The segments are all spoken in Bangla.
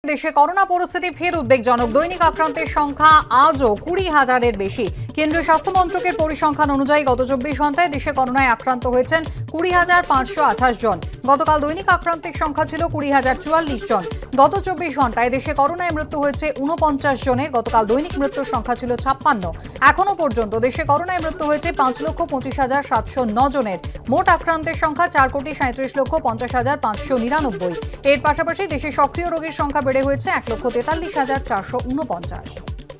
দেশে করোনা পরিস্থিতি ফের উদ্বেগজনক। দৈনিক আক্রান্তের সংখ্যা আজও 20,000-এর বেশি। কেন্দ্রীয় স্বাস্থ্য মন্ত্রকের পরিসংখ্যান অনুযায়ী গত 24 ঘন্টায় দেশে করোনায় আক্রান্ত হয়েছেন 20,528 জন। গতকাল দৈনিক আক্রান্তের সংখ্যা ছিল 20,044 জন। গত 24 ঘন্টায় দেশে করোনায় মৃত্যু হয়েছে 49 জনের। গতকাল দৈনিক মৃত্যুর সংখ্যা ছিল 56। এখনো পর্যন্ত দেশে করোনায় মৃত্যু হয়েছে 5,25,709 জনের। মোট আক্রান্তের সংখ্যা 4,37,50,599। এর পাশাপাশি দেশে সক্রিয় রোগীর সংখ্যা বেড়ে হয়েছে 1,43,449।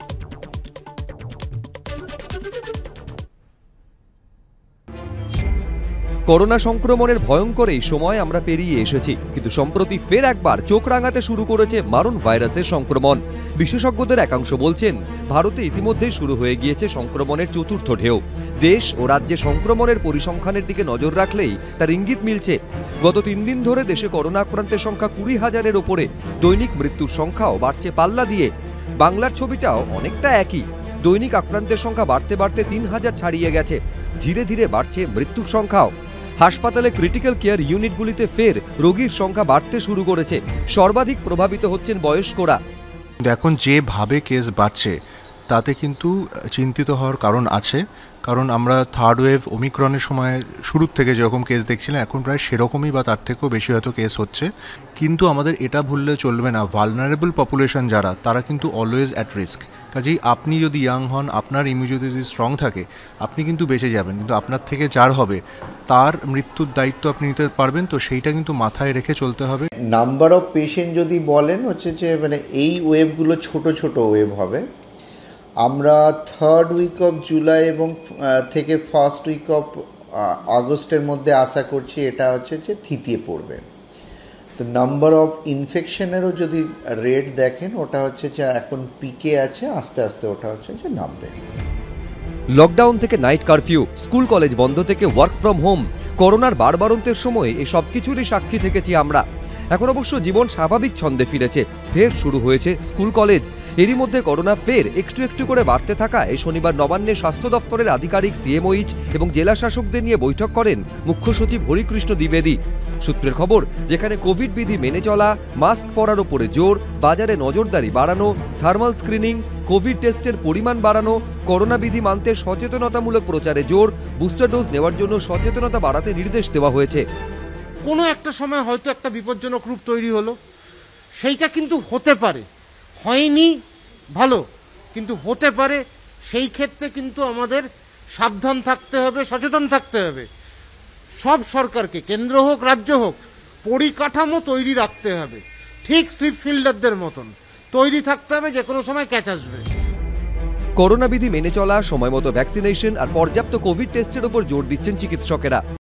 করোনা সংক্রমণের ভয়ঙ্কর এই সময় আমরা পেরিয়ে এসেছি, কিন্তু সম্প্রতি ফের একবার চোখ রাঙাতে শুরু করেছে মারণ ভাইরাসের সংক্রমণ। বিশেষজ্ঞদের একাংশ বলছেন, ভারতে ইতিমধ্যেই শুরু হয়ে গিয়েছে সংক্রমণের চতুর্থ ঢেউ। দেশ ও রাজ্যে সংক্রমণের পরিসংখ্যানের দিকে নজর রাখলেই তার ইঙ্গিত মিলছে। গত 3 দিন ধরে দেশে করোনা আক্রান্তের সংখ্যা 20,000-এর ওপরে। দৈনিক মৃত্যুর সংখ্যাও বাড়ছে পাল্লা দিয়ে। বাংলার ছবিটাও অনেকটা একই। দৈনিক আক্রান্তের সংখ্যা বাড়তে বাড়তে 3,000 ছাড়িয়ে গেছে। ধীরে ধীরে বাড়ছে মৃত্যুর সংখ্যাও। হাসপাতালে ক্রিটিক্যাল কেয়ার ইউনিটগুলিতে ফের রোগীর সংখ্যা বাড়তে শুরু করেছে। সর্বাধিক প্রভাবিত হচ্ছেন বয়স্করা। এখন যেভাবে কেস বাড়ছে তাতে কিন্তু চিন্তিত হওয়ার কারণ আছে, কারণ আমরা থার্ড ওয়েভ ওমিক্রনের সময় শুরুর থেকে যেরকম কেস দেখছিলাম এখন প্রায় সেরকমই বা তার থেকেও বেশি হয়তো কেস হচ্ছে। কিন্তু আমাদের এটা ভুললে চলবে না, ভালনারেবল পপুলেশন যারা, তারা কিন্তু অলওয়েজ অ্যাট রিস্ক। কাজেই আপনি যদি ইয়াং হন, আপনার ইমিউনিটি যদি স্ট্রং থাকে, আপনি কিন্তু বেঁচে যাবেন, কিন্তু আপনার থেকে যার হবে তার মৃত্যুর দায়িত্ব আপনি নিতে পারবেন। তো সেইটা কিন্তু মাথায় রেখে চলতে হবে। নাম্বার অফ পেশেন্ট যদি বলেন হচ্ছে যে এই ওয়েভগুলো ছোট ছোট ওয়েভ হবে। আমরা থার্ড উইক অফ জুলাই এবং থেকে ফার্স্ট উইক অফ আগস্টের মধ্যে আশা করছি এটা হচ্ছে যে থিতিয়ে পড়বে। তো নাম্বার অফ ইনফেকশনেরও যদি রেট দেখেন, ওটা হচ্ছে যে এখন পিকে আছে, আস্তে আস্তে ওটা হচ্ছে যে নামবে। লকডাউন থেকে নাইট কারফিউ, স্কুল কলেজ বন্ধ থেকে ওয়ার্ক ফ্রম হোম, করোনার বাড়বাড়ন্তের সময় এই সব কিছুরই সাক্ষী থেকেছি আমরা। এখন অবশ্য জীবন স্বাভাবিক ছন্দে ফিরেছে। ফের শুরু হয়েছে স্কুল কলেজ। এরই মধ্যে করোনা ফের একটু একটু করে বাড়তে থাকা এই শনিবার নবান্নে স্বাস্থ্য দপ্তরের আধিকারিক সিএমওইচ এবং জেলা শাসকদের নিয়ে বৈঠক করেন মুখ্য সচিব হরিকৃষ্ণ দ্বিবেদী। সূত্রের খবর, যেখানে কোভিড বিধি মেনে চলা, মাস্ক পরার ওপরে জোর, বাজারে নজরদারি বাড়ানো, থার্মাল স্ক্রিনিং, কোভিড টেস্টের পরিমাণ বাড়ানো, করোনা বিধি মানতে সচেতনতামূলক প্রচারে জোর, বুস্টার ডোজ নেওয়ার জন্য সচেতনতা বাড়াতে নির্দেশ দেওয়া হয়েছে। কোনো একটা সময় হয়তো একটা বিপজ্জনক রূপ তৈরি হলো, সেইটা কিন্তু হতে পারে, হয়নি ভালো, কিন্তু হতে পারে। সেই ক্ষেত্রে কিন্তু আমাদের সাবধান থাকতে হবে, সচেতন থাকতে হবে। সব সরকারকে, কেন্দ্র হোক রাজ্য হোক, পরিকাঠামো তৈরি রাখতে হবে, ঠিক স্লিপ ফিল্ডারদের মতন তৈরি থাকতে হবে, যে কোনো সময় ক্যাচ আসবে। করোনা বিধি মেনে চলা, সময়মতো ভ্যাকসিনেশন আর পর্যাপ্ত কোভিড টেস্টের উপর জোর দিচ্ছেন চিকিৎসকেরা।